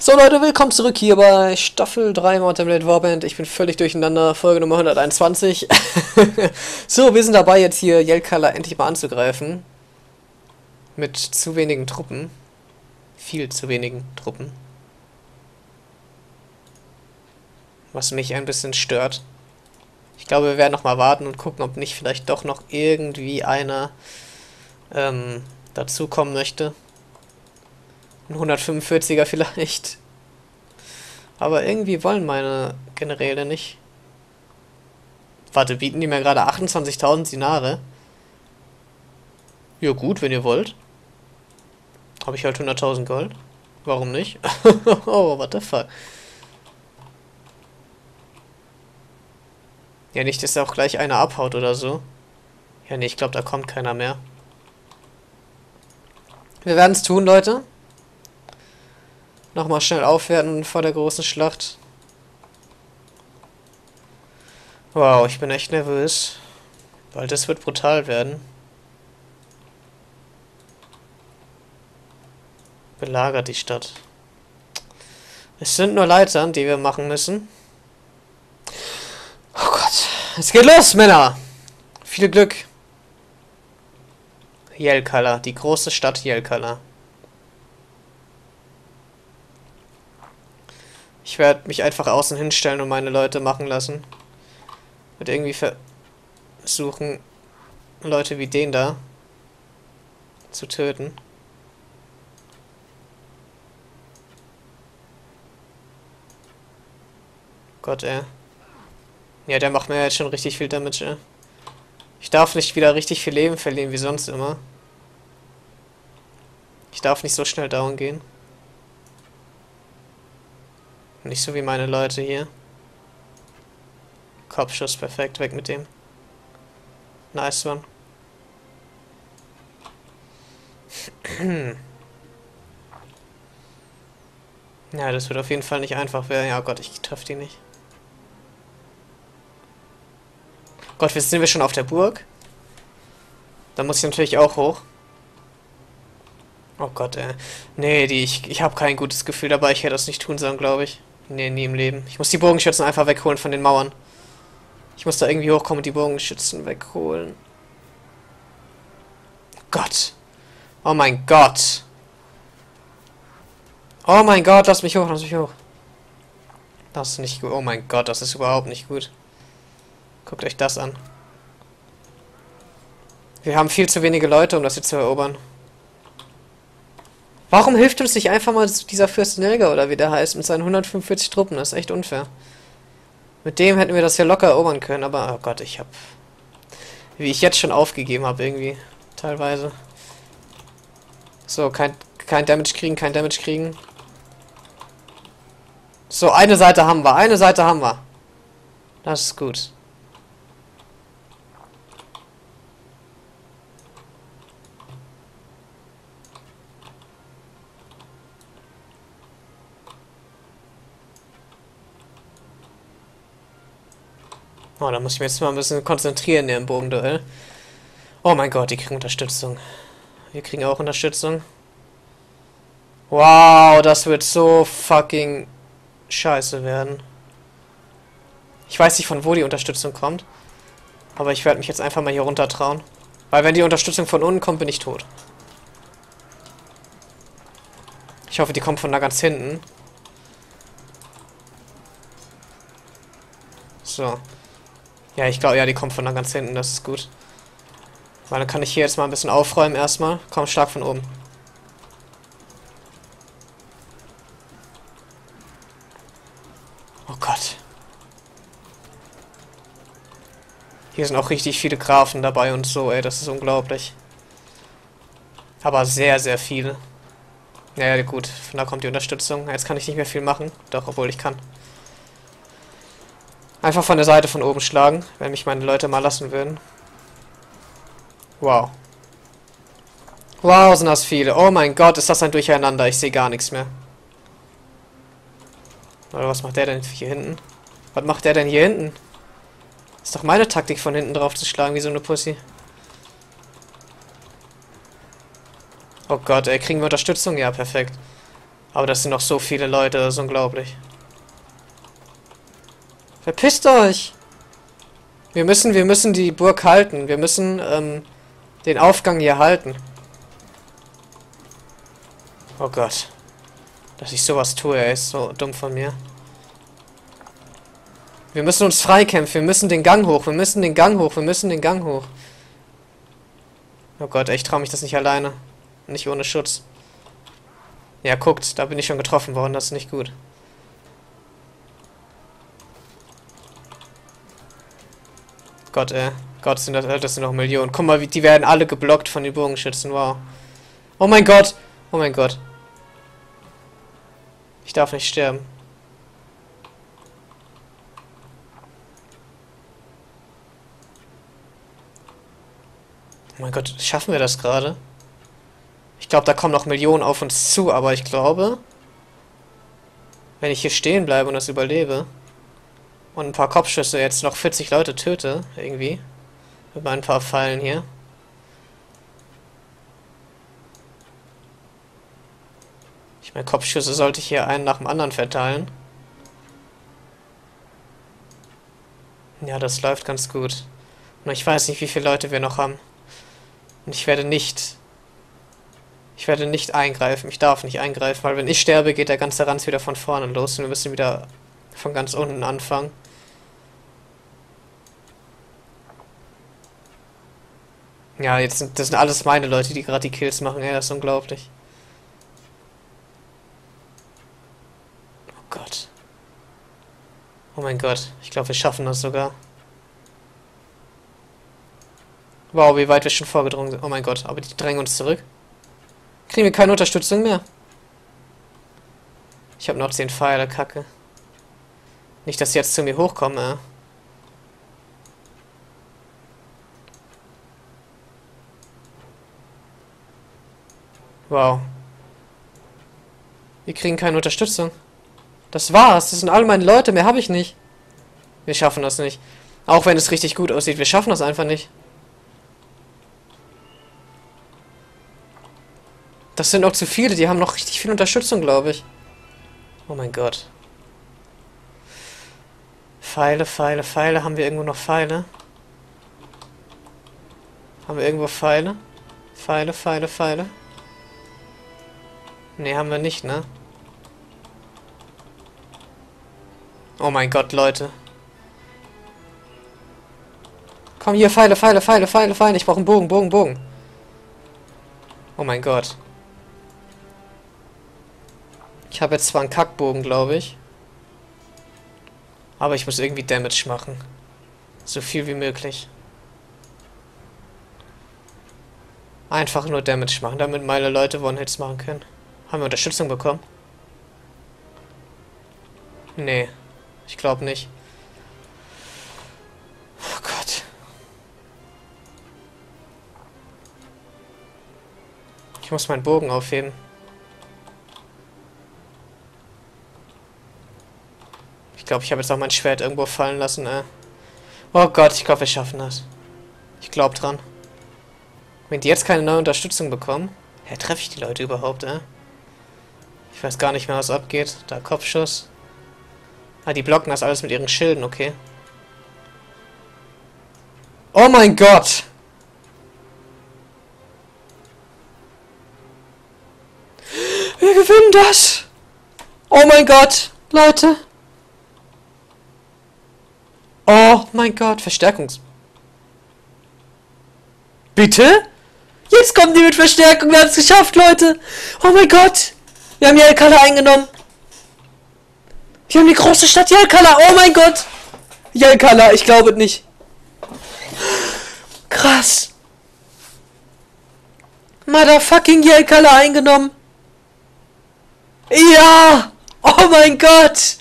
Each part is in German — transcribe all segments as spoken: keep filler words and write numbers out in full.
So Leute, willkommen zurück hier bei Staffel drei Mortal Blade Warband. Ich bin völlig durcheinander, Folge Nummer hunderteinundzwanzig. So, wir sind dabei jetzt hier Jelkala endlich mal anzugreifen. Mit zu wenigen Truppen. Viel zu wenigen Truppen. Was mich ein bisschen stört. Ich glaube, wir werden noch mal warten und gucken, ob nicht vielleicht doch noch irgendwie einer ähm, dazukommen möchte. Ein hundertfünfundvierziger vielleicht. Aber irgendwie wollen meine Generäle nicht. Warte, bieten die mir gerade achtundzwanzigtausend Dinare? Ja gut, wenn ihr wollt. Habe ich halt hunderttausend Gold. Warum nicht? Oh, what the fuck. Ja, nicht, dass da auch gleich einer abhaut oder so. Ja, nee, ich glaube, da kommt keiner mehr. Wir werden es tun, Leute. Nochmal schnell aufwerten vor der großen Schlacht. Wow, ich bin echt nervös. Weil das wird brutal werden. Belagert die Stadt. Es sind nur Leitern, die wir machen müssen. Oh Gott. Es geht los, Männer! Viel Glück. Jelkala, die große Stadt Jelkala. Ich werde mich einfach außen hinstellen und meine Leute machen lassen. Und irgendwie versuchen, Leute wie den da zu töten. Gott, ey. Ja, der macht mir jetzt schon richtig viel Damage, ey. Ich darf nicht wieder richtig viel Leben verlieren, wie sonst immer. Ich darf nicht so schnell down gehen. Nicht so wie meine Leute hier. Kopfschuss, perfekt, weg mit dem. Nice one. Ja, das wird auf jeden Fall nicht einfach werden. Ja Gott, ich treffe die nicht. Gott, jetzt sind wir schon auf der Burg. Da muss ich natürlich auch hoch. Oh Gott, ey. Nee, die, ich, ich habe kein gutes Gefühl dabei. Ich hätte das nicht tun sollen, glaube ich. Nee, nie im Leben. Ich muss die Bogenschützen einfach wegholen von den Mauern. Ich muss da irgendwie hochkommen und die Bogenschützen wegholen. Gott. Oh mein Gott. Oh mein Gott, lass mich hoch, lass mich hoch. Das ist nicht gut. Oh mein Gott, das ist überhaupt nicht gut. Guckt euch das an. Wir haben viel zu wenige Leute, um das jetzt zu erobern. Warum hilft uns nicht einfach mal dieser Fürst Nilga oder wie der heißt mit seinen hundertfünfundvierzig Truppen? Das ist echt unfair. Mit dem hätten wir das ja locker erobern können, aber oh Gott, ich hab... Wie ich jetzt schon aufgegeben habe irgendwie. Teilweise. So, kein, kein Damage kriegen, kein Damage kriegen. So, eine Seite haben wir, eine Seite haben wir. Das ist gut. Oh, da muss ich mich jetzt mal ein bisschen konzentrieren im Bogenduell. Oh mein Gott, die kriegen Unterstützung. Wir kriegen auch Unterstützung. Wow, das wird so fucking scheiße werden. Ich weiß nicht, von wo die Unterstützung kommt. Aber ich werde mich jetzt einfach mal hier runter trauen. Weil wenn die Unterstützung von unten kommt, bin ich tot. Ich hoffe, die kommt von da ganz hinten. So. Ja, ich glaube, ja, die kommt von da ganz hinten, das ist gut. Weil dann kann ich hier jetzt mal ein bisschen aufräumen erstmal. Komm, stark von oben. Oh Gott. Hier sind auch richtig viele Grafen dabei und so, ey, das ist unglaublich. Aber sehr, sehr viele. Ja, ja, gut, von da kommt die Unterstützung. Jetzt kann ich nicht mehr viel machen. Doch, obwohl ich kann. Einfach von der Seite von oben schlagen, wenn mich meine Leute mal lassen würden. Wow. Wow, sind das viele. Oh mein Gott, ist das ein Durcheinander. Ich sehe gar nichts mehr. Oder was macht der denn hier hinten? Was macht der denn hier hinten? Ist doch meine Taktik, von hinten drauf zu schlagen, wie so eine Pussy. Oh Gott, ey, kriegen wir Unterstützung? Ja, perfekt. Aber das sind noch so viele Leute, das ist unglaublich. Verpisst euch! Wir müssen, wir müssen die Burg halten. Wir müssen, ähm, den Aufgang hier halten. Oh Gott. Dass ich sowas tue, ey, ist so dumm von mir. Wir müssen uns freikämpfen. Wir müssen den Gang hoch. Wir müssen den Gang hoch. Wir müssen den Gang hoch. Oh Gott, ey, ich traue mich das nicht alleine. Nicht ohne Schutz. Ja, guckt, da bin ich schon getroffen worden. Das ist nicht gut. Gott, ey. Gott, sind das, das sind noch Millionen. Guck mal, wie, die werden alle geblockt von den Bogenschützen. Wow. Oh mein Gott. Oh mein Gott. Ich darf nicht sterben. Oh mein Gott, schaffen wir das gerade? Ich glaube, da kommen noch Millionen auf uns zu, aber ich glaube, wenn ich hier stehen bleibe und das überlebe und ein paar Kopfschüsse jetzt noch vierzig Leute töte, irgendwie, mit meinen paar Pfeilen hier. Ich meine, Kopfschüsse sollte ich hier einen nach dem anderen verteilen. Ja, das läuft ganz gut. Und ich weiß nicht, wie viele Leute wir noch haben. Und ich werde nicht... Ich werde nicht eingreifen. Ich darf nicht eingreifen, weil wenn ich sterbe, geht der ganze Ranz wieder von vorne los. Und wir müssen wieder von ganz unten anfangen. Ja, jetzt sind das sind alles meine Leute, die gerade die Kills machen. Ja, das ist unglaublich. Oh Gott. Oh mein Gott. Ich glaube, wir schaffen das sogar. Wow, wie weit wir schon vorgedrungen sind. Oh mein Gott, aber die drängen uns zurück. Kriegen wir keine Unterstützung mehr. Ich habe noch zehn Pfeile, Kacke. Nicht, dass sie jetzt zu mir hochkommen, äh. Wow. Wir kriegen keine Unterstützung. Das war's. Das sind all meine Leute. Mehr habe ich nicht. Wir schaffen das nicht. Auch wenn es richtig gut aussieht. Wir schaffen das einfach nicht. Das sind noch zu viele. Die haben noch richtig viel Unterstützung, glaube ich. Oh mein Gott. Pfeile, Pfeile, Pfeile. Haben wir irgendwo noch Pfeile? Haben wir irgendwo Pfeile? Pfeile, Pfeile, Pfeile. Ne, haben wir nicht, ne? Oh mein Gott, Leute. Komm hier, Pfeile, Pfeile, Pfeile, Pfeile, Pfeile. Ich brauche einen Bogen, Bogen, Bogen. Oh mein Gott. Ich habe jetzt zwar einen Kackbogen, glaube ich. Aber ich muss irgendwie Damage machen. So viel wie möglich. Einfach nur Damage machen, damit meine Leute One-Hits machen können. Haben wir Unterstützung bekommen? Nee. Ich glaube nicht. Oh Gott. Ich muss meinen Bogen aufheben. Ich glaube, ich habe jetzt auch mein Schwert irgendwo fallen lassen, äh. Oh Gott, ich glaube, wir schaffen das. Ich glaube dran. Wenn die jetzt keine neue Unterstützung bekommen... Hä, treffe ich die Leute überhaupt, äh? Ich weiß gar nicht mehr, was abgeht. Da, Kopfschuss. Ah, die blocken das alles mit ihren Schilden, okay. Oh mein Gott! Wir gewinnen das! Oh mein Gott, Leute! Oh mein Gott, Verstärkungs... Bitte? Jetzt kommen die mit Verstärkung, wir haben es geschafft, Leute! Oh mein Gott! Wir haben Jelkala eingenommen! Wir haben die große Stadt Jelkala! Oh mein Gott! Jelkala, ich glaube nicht. Krass! Motherfucking Jelkala eingenommen! Ja! Oh mein Gott!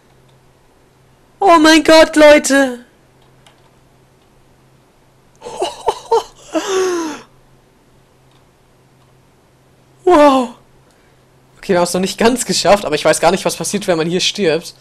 Oh mein Gott, Leute! Wow! Okay, wir haben es noch nicht ganz geschafft, aber ich weiß gar nicht, was passiert, wenn man hier stirbt.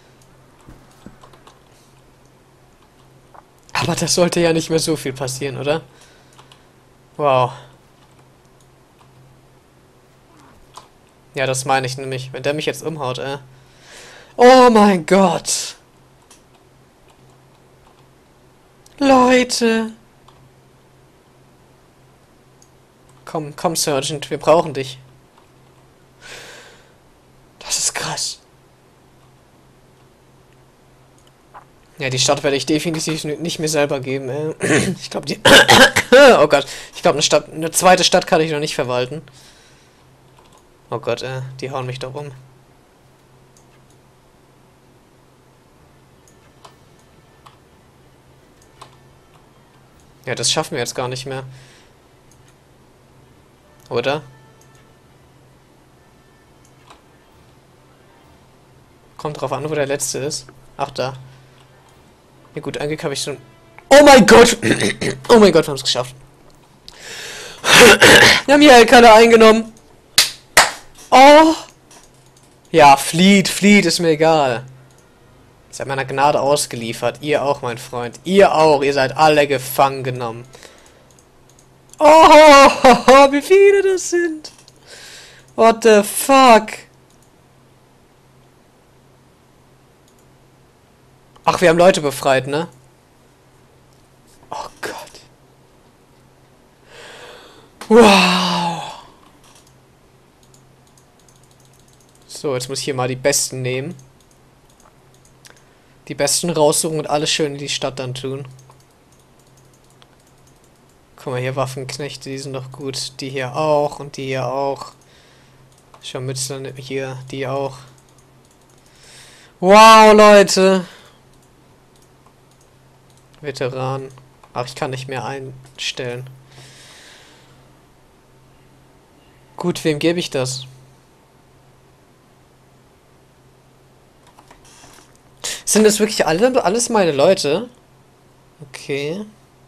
Aber das sollte ja nicht mehr so viel passieren, oder? Wow. Ja, das meine ich nämlich. Wenn der mich jetzt umhaut, ey. Oh mein Gott. Leute. Komm, komm, Sergeant, wir brauchen dich. Das ist krass. Ja, die Stadt werde ich definitiv nicht mir selber geben, ey. Ich glaube, die... Oh Gott. Ich glaube, eine Stadt, eine zweite Stadt kann ich noch nicht verwalten. Oh Gott, ey. Die hauen mich doch um. Ja, das schaffen wir jetzt gar nicht mehr. Oder? Kommt drauf an, wo der letzte ist. Ach, da. Ja gut, eigentlich habe ich schon... Oh mein Gott! Oh mein Gott, wir haben es geschafft. Wir haben hier Alcala eingenommen. Oh! Ja, flieht, flieht, ist mir egal. Seid meiner Gnade ausgeliefert. Ihr auch, mein Freund. Ihr auch, ihr seid alle gefangen genommen. Oh, wie viele das sind. What the fuck? Ach, wir haben Leute befreit, ne? Oh Gott. Wow. So, jetzt muss ich hier mal die Besten nehmen. Die Besten raussuchen und alles schön in die Stadt dann tun. Guck mal, hier Waffenknechte, die sind doch gut. Die hier auch und die hier auch. Scharmützel hier, die auch. Wow, Leute. Veteran. Ach, ich kann nicht mehr einstellen. Gut, wem gebe ich das? Sind das wirklich alle, alles meine Leute? Okay.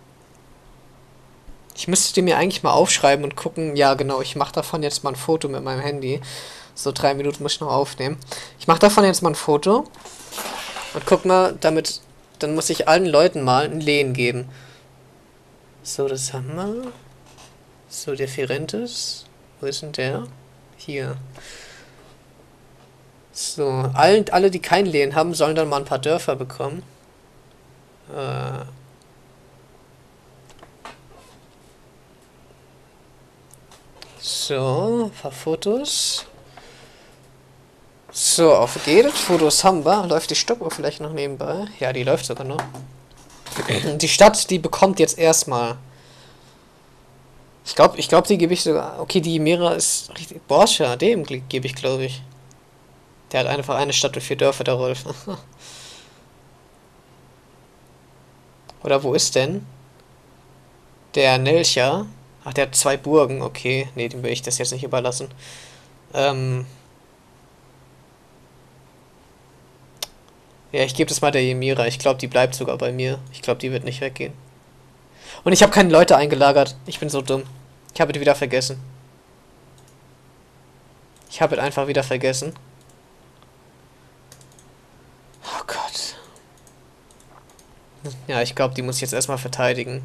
Ich müsste die mir eigentlich mal aufschreiben und gucken. Ja, genau, ich mache davon jetzt mal ein Foto mit meinem Handy. So, drei Minuten muss ich noch aufnehmen. Ich mache davon jetzt mal ein Foto. Und guck mal, damit... Dann muss ich allen Leuten mal ein Lehen geben. So, das haben wir. So, der Ferentes. Wo ist denn der? Hier. So, allen, alle, die kein Lehen haben, sollen dann mal ein paar Dörfer bekommen. Äh... So, ein paar Fotos. So, auf geht's. Fotos haben wir. Läuft die Stoppuhr vielleicht noch nebenbei? Ja, die läuft sogar noch. Die Stadt, die bekommt jetzt erstmal. Ich glaube, ich glaube, die gebe ich sogar. Okay, die Mira ist richtig. Borscha, dem gebe ich, glaube ich. Der hat einfach eine Stadt und vier Dörfer, der Rolf. Oder wo ist denn? Der Nelcha. Ach, der hat zwei Burgen. Okay, nee, dem will ich das jetzt nicht überlassen. Ähm. Ja, ich gebe das mal der Ymira. Ich glaube, die bleibt sogar bei mir. Ich glaube, die wird nicht weggehen. Und ich habe keine Leute eingelagert. Ich bin so dumm. Ich habe die wieder vergessen. Ich habe es einfach wieder vergessen. Oh Gott. Ja, ich glaube, die muss ich jetzt erstmal verteidigen.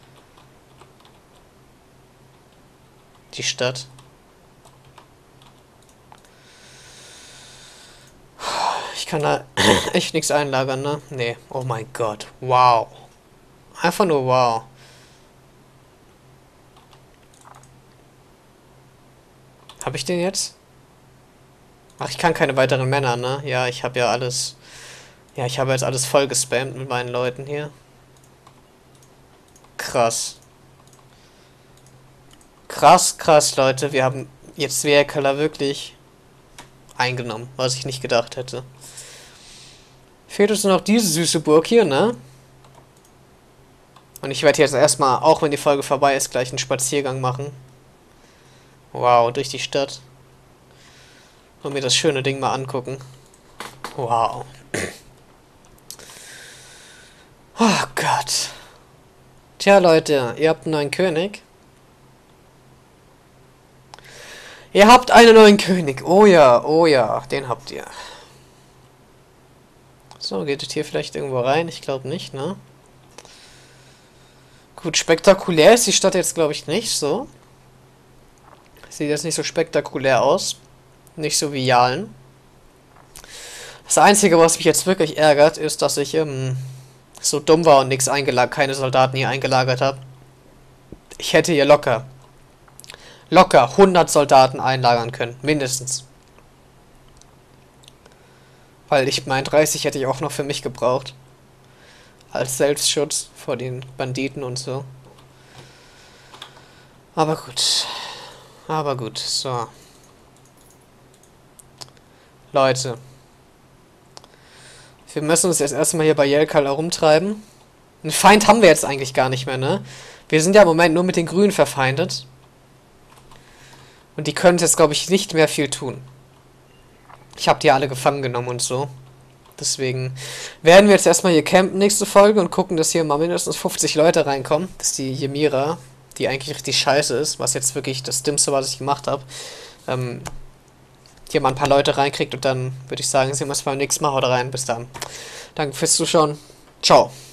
Die Stadt. Ich kann da echt nichts einlagern, ne? Nee. Oh mein Gott. Wow. Einfach nur wow. Habe ich den jetzt? Ach, ich kann keine weiteren Männer, ne? Ja, ich habe ja alles... Ja, ich habe jetzt alles voll gespammt mit meinen Leuten hier. Krass. Krass, krass, Leute. Wir haben jetzt Werkeller wirklich eingenommen, was ich nicht gedacht hätte. Fehlt uns noch diese süße Burg hier, ne? Und ich werde jetzt erstmal, auch wenn die Folge vorbei ist, gleich einen Spaziergang machen. Wow, durch die Stadt. Und mir das schöne Ding mal angucken. Wow. Oh Gott. Tja, Leute, ihr habt einen neuen König. Ihr habt einen neuen König. Oh ja, oh ja, den habt ihr. So, geht es hier vielleicht irgendwo rein? Ich glaube nicht, ne? Gut, spektakulär ist die Stadt jetzt, glaube ich, nicht so. Sieht jetzt nicht so spektakulär aus. Nicht so wie Jalen. Das Einzige, was mich jetzt wirklich ärgert, ist, dass ich ähm, so dumm war und nichts eingelagert, keine Soldaten hier eingelagert habe. Ich hätte hier locker, locker hundert Soldaten einlagern können, mindestens. Weil ich meine, dreißig hätte ich auch noch für mich gebraucht. Als Selbstschutz vor den Banditen und so. Aber gut. Aber gut, so. Leute. Wir müssen uns jetzt erstmal hier bei Jelkal herumtreiben. Einen Feind haben wir jetzt eigentlich gar nicht mehr, ne? Wir sind ja im Moment nur mit den Grünen verfeindet. Und die können jetzt, glaube ich, nicht mehr viel tun. Ich habe die alle gefangen genommen und so. Deswegen werden wir jetzt erstmal hier campen nächste Folge und gucken, dass hier mal mindestens fünfzig Leute reinkommen. Dass die Ymira, die eigentlich richtig scheiße ist, was jetzt wirklich das Dümmste, was ich gemacht habe, ähm, hier mal ein paar Leute reinkriegt. Und dann würde ich sagen, sehen wir uns beim nächsten Mal. Haut rein. Bis dann. Danke fürs Zuschauen. Ciao.